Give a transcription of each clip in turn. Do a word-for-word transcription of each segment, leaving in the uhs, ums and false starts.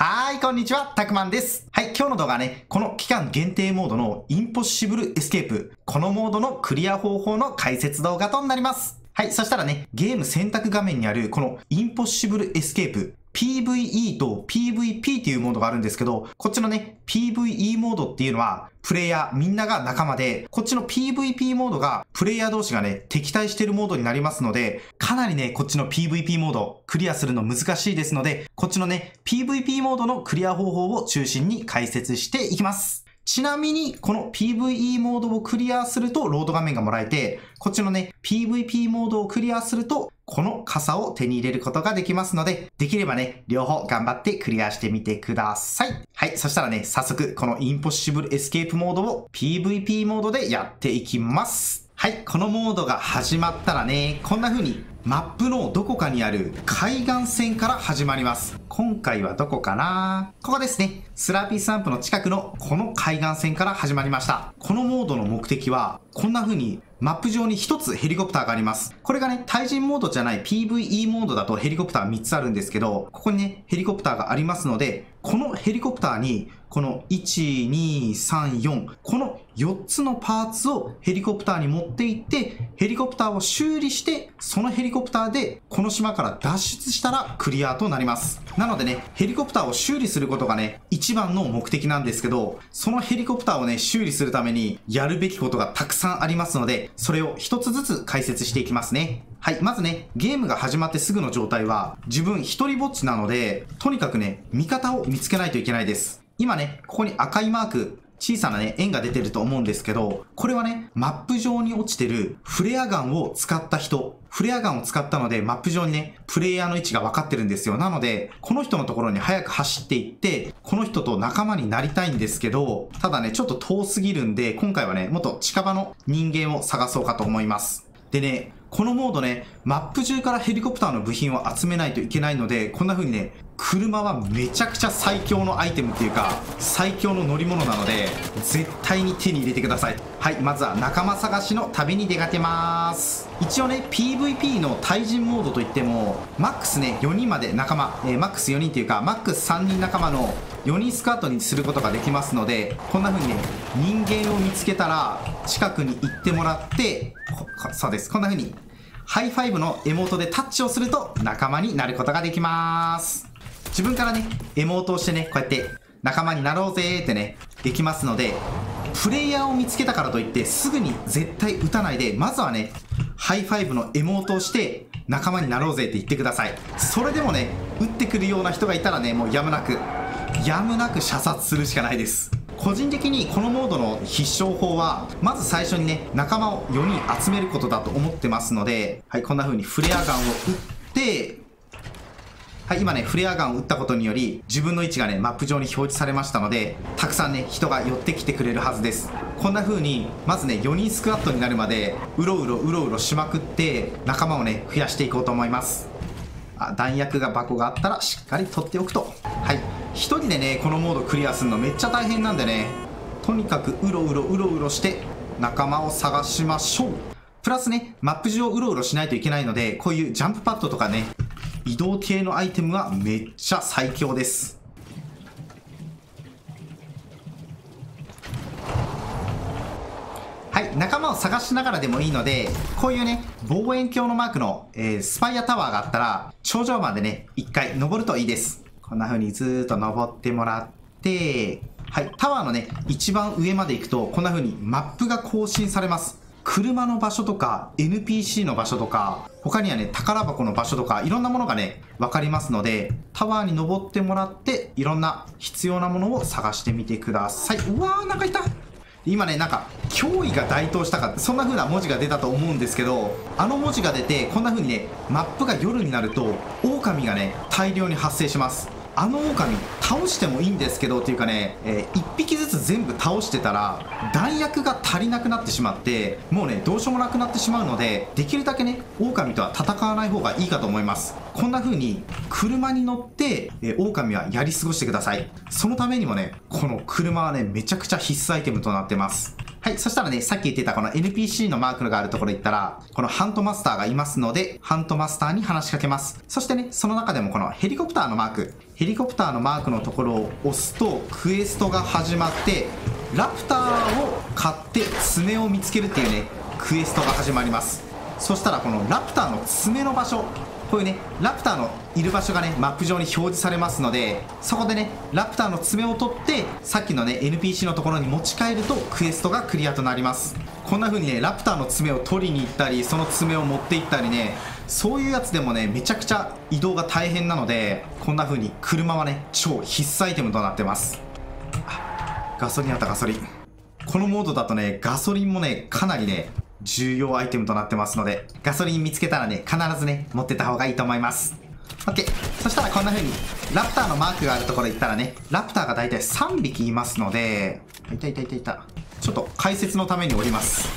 はーい、こんにちは、たくまんです。はい、今日の動画はね、この期間限定モードのインポッシブルエスケープ、このモードのクリア方法の解説動画となります。はい、そしたらね、ゲーム選択画面にあるこのインポッシブルエスケープ、ピーブイイー と ピーブイピー っていうモードがあるんですけど、こっちのね、ピーブイイー モードっていうのは、プレイヤーみんなが仲間で、こっちの ピーブイピー モードが、プレイヤー同士がね、敵対してるモードになりますので、かなりね、こっちの ピーブイピー モード、クリアするの難しいですので、こっちのね、ピーブイピー モードのクリア方法を中心に解説していきます。ちなみに、この ピーブイイー モードをクリアするとロード画面がもらえて、こっちのね、ピーブイピー モードをクリアすると、この傘を手に入れることができますので、できればね、両方頑張ってクリアしてみてください。はい、そしたらね、早速、このインポッシブルエスケープモードを ピーブイピー モードでやっていきます。はい、このモードが始まったらね、こんな風にマップのどこかにある海岸線から始まります。今回はどこかな？ここですね。スラーピースタンプの近くのこの海岸線から始まりました。このモードの目的は、こんな風にマップ上に一つヘリコプターがあります。これがね、対人モードじゃない ピーブイイー モードだとヘリコプターみっつあるんですけど、ここにね、ヘリコプターがありますので、このヘリコプターに、このいち、に、さん、よん、このよっつのパーツをヘリコプターに持っていって、ヘリコプターを修理して、そのヘリコプターでこの島から脱出したらクリアとなります。なのでね、ヘリコプターを修理することがね、一番の目的なんですけど、そのヘリコプターをね、修理するためにやるべきことがたくさんありますので、それを一つずつ解説していきますね。はい、まずね、ゲームが始まってすぐの状態は、自分一人ぼっちなので、とにかくね、味方を見つけないといけないです。今ね、ここに赤いマーク、小さなね、円が出てると思うんですけど、これはね、マップ上に落ちてるフレアガンを使った人、フレアガンを使ったので、マップ上にね、プレイヤーの位置が分かってるんですよ。なので、この人のところに早く走っていって、この人と仲間になりたいんですけど、ただね、ちょっと遠すぎるんで、今回はね、もっと近場の人間を探そうかと思います。でね、このモードね、マップ中からヘリコプターの部品を集めないといけないので、こんな風にね、車はめちゃくちゃ最強のアイテムっていうか、最強の乗り物なので、絶対に手に入れてください。はい、まずは仲間探しの旅に出かけます。一応ね、ピーブイピー の対人モードといっても、マックスね、よにんまで仲間、えー、マックスよにんっていうか、マックスさんにん仲間のよにんスクワットにすることができますので、こんな風にね、人間を見つけたら、近くに行ってもらって、そうです、こんな風に、ハイファイブのエモートでタッチをすると仲間になることができます。自分からね、エモートをしてね、こうやって仲間になろうぜーってね、できますので、プレイヤーを見つけたからといってすぐに絶対撃たないで、まずはね、ハイファイブのエモートをして仲間になろうぜって言ってください。それでもね、撃ってくるような人がいたらね、もうやむなく、やむなく射殺するしかないです。個人的にこのモードの必勝法は、まず最初にね、仲間をよにん集めることだと思ってますので、はい、こんな風にフレアガンを撃って、はい、今ね、フレアガンを撃ったことにより、自分の位置がね、マップ上に表示されましたので、たくさんね、人が寄ってきてくれるはずです。こんな風に、まずね、よにんスクワットになるまで、うろうろうろうろしまくって、仲間をね、増やしていこうと思います。あ、弾薬が箱があったら、しっかり取っておくと。はい。一人でね、このモードクリアするのめっちゃ大変なんでね、とにかくうろうろうろうろして、仲間を探しましょう。プラスね、マップ上うろうろしないといけないので、こういうジャンプパッドとかね、移動系のアイテムはめっちゃ最強です。はい、仲間を探しながらでもいいので、こういうね、望遠鏡のマークの、えー、スパイアタワーがあったら、頂上までね、一回登るといいです。こんな風にずーっと登ってもらって、はい、タワーのね、一番上まで行くと、こんな風にマップが更新されます。車の場所とか エヌピーシー の場所とか他にはね宝箱の場所とかいろんなものがね分かりますので、タワーに登ってもらっていろんな必要なものを探してみてください。うわー、なんかいた。今ね、なんか脅威が該当したかってそんな風な文字が出たと思うんですけど、あの文字が出てこんな風にねマップが夜になると狼がね大量に発生します。あの狼倒してもいいんですけどっていうかね、えー、いっぴきずつ全部倒してたら弾薬が足りなくなってしまって、もうねどうしようもなくなってしまうので、できるだけね狼とは戦わない方がいいかと思います。こんな風に車に乗って、えー、狼はやり過ごしてください。そのためにもね、この車はねめちゃくちゃ必須アイテムとなってます。 はい。そしたらね、さっき言ってたこの エヌピーシー のマークがあるところ行ったら、このハントマスターがいますので、ハントマスターに話しかけます。そしてね、その中でもこのヘリコプターのマーク、ヘリコプターのマークのところを押すと、クエストが始まって、ラプターを買って爪を見つけるっていうね、クエストが始まります。そしたらこのラプターの爪の場所、こういうね、ラプターのいる場所がね、マップ上に表示されますので、そこでね、ラプターの爪を取って、さっきのね、エヌピーシー のところに持ち帰ると、クエストがクリアとなります。こんな風にね、ラプターの爪を取りに行ったり、その爪を持って行ったりね、そういうやつでもね、めちゃくちゃ移動が大変なので、こんな風に車はね、超必須アイテムとなってます。あ、ガソリンあった、ガソリン。このモードだとね、ガソリンもね、かなりね、重要アイテムとなってますので、ガソリン見つけたらね、必ずね、持ってた方がいいと思います。OK。そしたらこんな風に、ラプターのマークがあるところ行ったらね、ラプターがだいたいさんびきいますので、いたいたいたいた。ちょっと解説のために降ります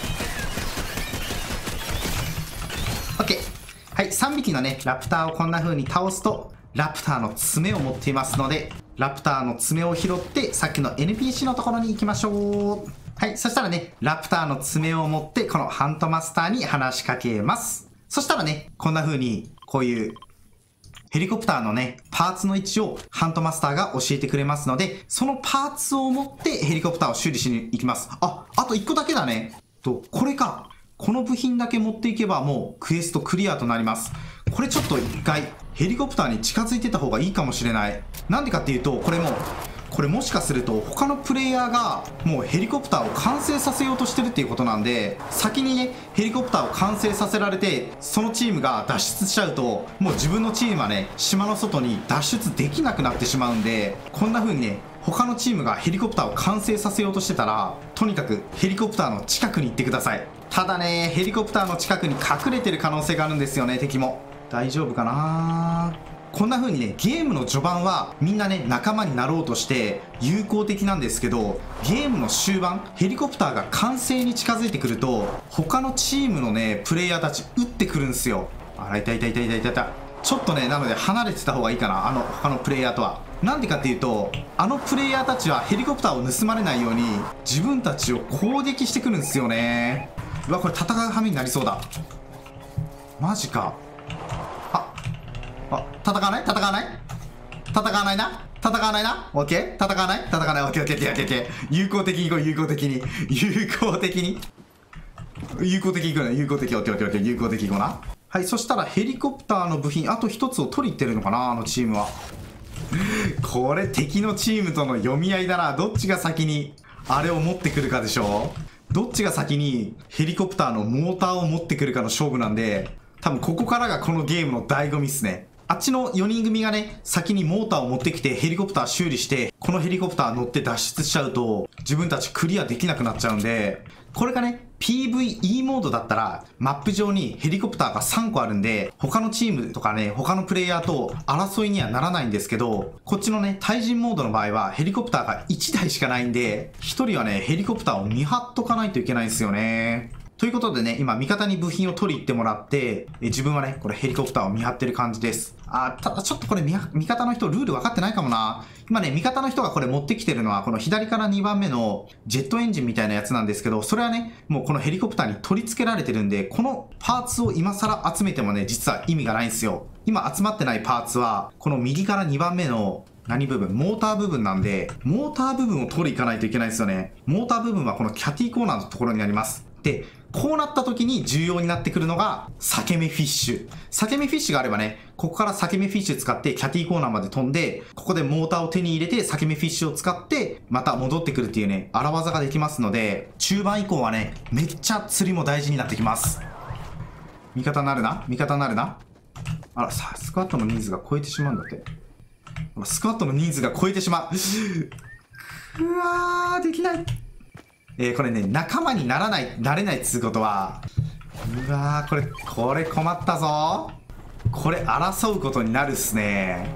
。OK。はい、さんびきのね、ラプターをこんな風に倒すと、ラプターの爪を持っていますので、ラプターの爪を拾って、さっきの エヌピーシー のところに行きましょう。はい。そしたらね、ラプターの爪を持って、このハントマスターに話しかけます。そしたらね、こんな風に、こういう、ヘリコプターのね、パーツの位置をハントマスターが教えてくれますので、そのパーツを持ってヘリコプターを修理しに行きます。あ、あといっこだけだね。と、これか。この部品だけ持っていけばもうクエストクリアとなります。これちょっと一回、ヘリコプターに近づいてた方がいいかもしれない。なんでかっていうと、これも、これもしかすると他のプレイヤーがもうヘリコプターを完成させようとしてるっていうことなんで、先にね、ヘリコプターを完成させられて、そのチームが脱出しちゃうと、もう自分のチームはね、島の外に脱出できなくなってしまうんで、こんな風にね、他のチームがヘリコプターを完成させようとしてたら、とにかくヘリコプターの近くに行ってください。ただね、ヘリコプターの近くに隠れてる可能性があるんですよね、敵も。大丈夫かな？こんな風にね、ゲームの序盤はみんなね、仲間になろうとして友好的なんですけど、ゲームの終盤、ヘリコプターが完成に近づいてくると、他のチームのね、プレイヤーたち撃ってくるんですよ。あら、いたいたいたいたいたいた。ちょっとね、なので離れてた方がいいかな、あの、他のプレイヤーとは。なんでかっていうと、あのプレイヤーたちはヘリコプターを盗まれないように、自分たちを攻撃してくるんですよね。うわ、これ戦う羽目になりそうだ。マジか。あ、あ、戦わない戦わない戦わないな戦わないなオッケー戦わない戦わないオッケーオッケーオッケーオッケーオッケー有効的にいこう有効的に有効的に有効的にいこうね有効的オッケーオッケーオッケー有効的にいこうな。はい、そしたらヘリコプターの部品あと一つを取りに行ってるのかな、あのチームは。これ敵のチームとの読み合いだな。どっちが先にあれを持ってくるかでしょ。どっちが先にヘリコプターのモーターを持ってくるかの勝負なんで、多分ここからがこのゲームの醍醐味っすね。あっちのよにん組がね、先にモーターを持ってきてヘリコプター修理して、このヘリコプター乗って脱出しちゃうと、自分たちクリアできなくなっちゃうんで、これがね、ピーブイイー モードだったら、マップ上にヘリコプターがさんこあるんで、他のチームとかね、他のプレイヤーと争いにはならないんですけど、こっちのね、対人モードの場合は、ヘリコプターがいちだいしかないんで、ひとりはね、ヘリコプターを見張っとかないといけないんですよね。ということでね、今、味方に部品を取り行ってもらって、え自分はね、これヘリコプターを見張ってる感じです。あ、ただちょっとこれ味方の人ルール分かってないかもな。今ね、味方の人がこれ持ってきてるのは、この左からにばんめのジェットエンジンみたいなやつなんですけど、それはね、もうこのヘリコプターに取り付けられてるんで、このパーツを今更集めてもね、実は意味がないんですよ。今集まってないパーツは、この右からにばんめの何部分モーター部分なんで、モーター部分を取り行かないといけないんですよね。モーター部分はこのキャティコーナーのところになります。で、こうなった時に重要になってくるのが、裂け目フィッシュ。裂け目フィッシュがあればね、ここから裂け目フィッシュ使ってキャティコーナーまで飛んで、ここでモーターを手に入れて裂け目フィッシュを使って、また戻ってくるっていうね、荒技ができますので、中盤以降はね、めっちゃ釣りも大事になってきます。味方になるな味方になるなあら、さ、スクワットの人数が超えてしまうんだって。スクワットの人数が超えてしまう。うわー、できない。えー、これね、仲間にならない、なれないっつうことは、うわー、これ、これ困ったぞ。これ、争うことになるっすね。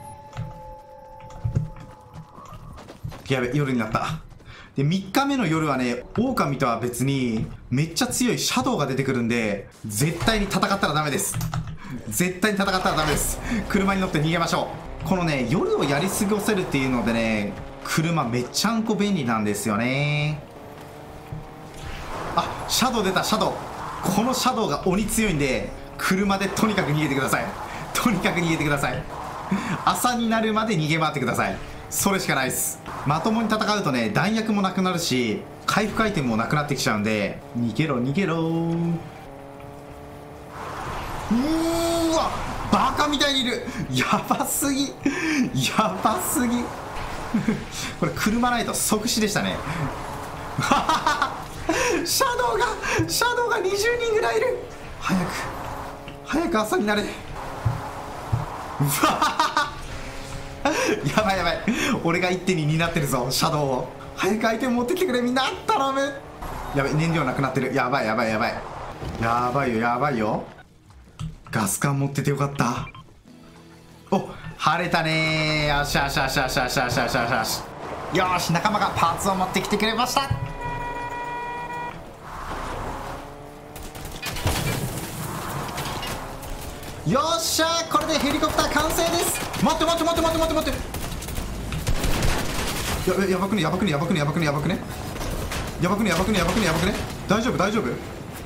やべ、夜になった。で、みっかめの夜はね、狼とは別に、めっちゃ強いシャドウが出てくるんで、絶対に戦ったらダメです。絶対に戦ったらダメです。車に乗って逃げましょう。このね、夜をやり過ごせるっていうのでね、車めっちゃんこ便利なんですよね。 シャドウ出た、シャドウ。このシャドウが鬼強いんで、車でとにかく逃げてください。とにかく逃げてください。朝になるまで逃げ回ってください。それしかないです。まともに戦うとね、弾薬もなくなるし、回復アイテムもなくなってきちゃうんで、逃げろ逃げろー。うーわ、バカみたいにいる。やばすぎ、やばすぎ。これ車ないと即死でしたね。シャドウがシャドウがにじゅうにんぐらいいる。早く早く朝になれ。うわやばいやばい、俺が一手に担ってるぞ、シャドウを。早くアイテム持ってきてくれ、みんな頼む。やばい、燃料なくなってる。やばいやばいやばいやばいよやばいよ。ガス管持っててよかった。お、晴れたねー。よしよしよしよしよしよしよしよしよし、仲間がパーツを持ってきてくれました。よっしゃー、これでヘリコプター完成です。待って待って待って待って待って待って、ややばくねやばくねやばくねやばくねやばくねやばくねやばくねやばくねやばくね。大丈夫大丈夫。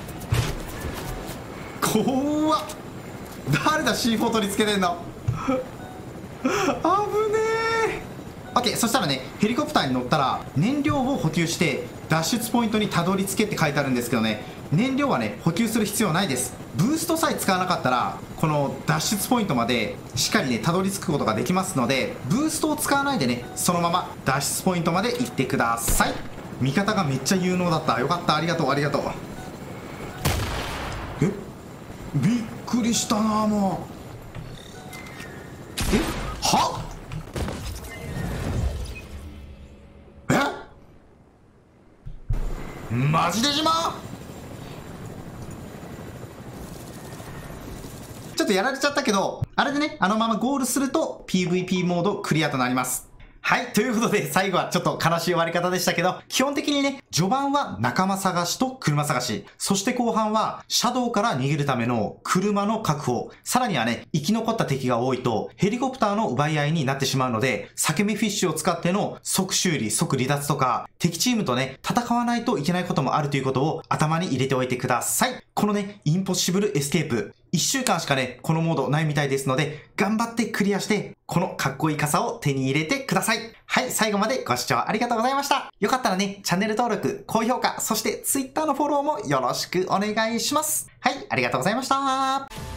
怖っ。誰だ シーフォー 取り付けてんの。危ねえ。 OK、 そしたらね、ヘリコプターに乗ったら燃料を補給して脱出ポイントにたどり着けって書いてあるんですけどね、燃料はね補給する必要ないです。ブーストさえ使わなかったらこの脱出ポイントまでしっかりねたどり着くことができますので、ブーストを使わないでねそのまま脱出ポイントまで行ってください。味方がめっちゃ有能だった。よかった、ありがとうありがとう。え、びっくりしたな。もうえはえマジで島。ちょっとやられちゃったけど、あれでね、あのままゴールすると ピーブイピー モードクリアとなります。はい。ということで、最後はちょっと悲しい終わり方でしたけど、基本的にね、序盤は仲間探しと車探し、そして後半はシャドウから逃げるための車の確保、さらにはね、生き残った敵が多いとヘリコプターの奪い合いになってしまうので、裂け目フィッシュを使っての即修理、即離脱とか、敵チームとね、戦わないといけないこともあるということを頭に入れておいてください。このね、インポッシブルエスケープ、いっしゅうかんしかね、このモードないみたいですので、頑張ってクリアして、このかっこいい傘を手に入れてください。はい、最後までご視聴ありがとうございました。よかったらね、チャンネル登録、高評価、そして Twitter のフォローもよろしくお願いします。はい、ありがとうございました。